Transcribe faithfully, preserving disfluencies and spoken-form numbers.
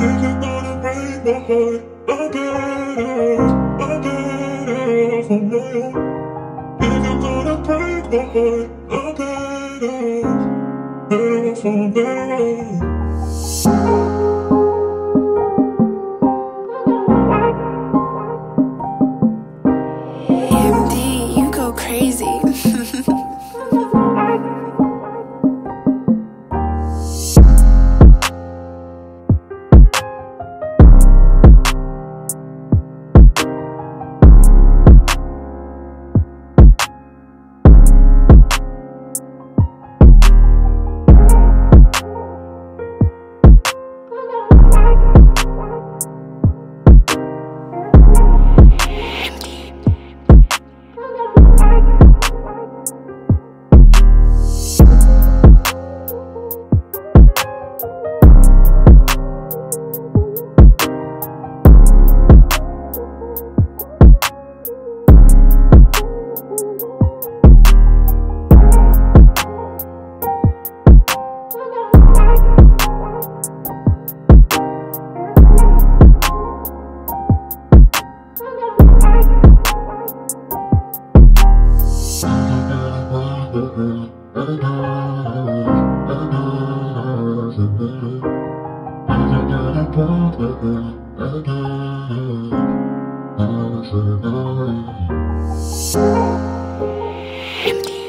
If you're gonna break my heart, I'll get off, I'll get off on my own. If you're gonna break my heart, I'll get off, better off on better off. M D, you go crazy. M D